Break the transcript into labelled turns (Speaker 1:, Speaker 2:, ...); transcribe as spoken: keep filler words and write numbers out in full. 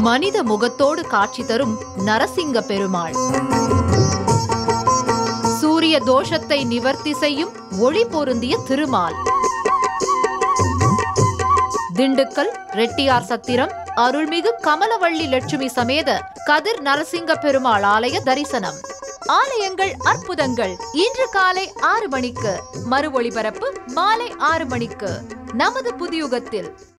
Speaker 1: மனித முகத்தோடு காட்சி தரும் நரசிங்க பெருமாள். சூரிய தோஷத்தை நிவர்த்தி செய்யும் ஒளி பொருந்திய திருமால். திண்டுக்கல் ரெட்டியார் சத்திரம் அருள்மிகு கமலவள்ளி லட்சுமி சமேத கதிர் நரசிங்க பெருமாள் ஆலய தரிசனம். ஆலயங்கள் அற்புதங்கள் இன்று காலை ஆறு மணிக்கு, மறு ஒளிபரப்பு மாலை ஆறு மணிக்கு நமது புதியுகத்தில்.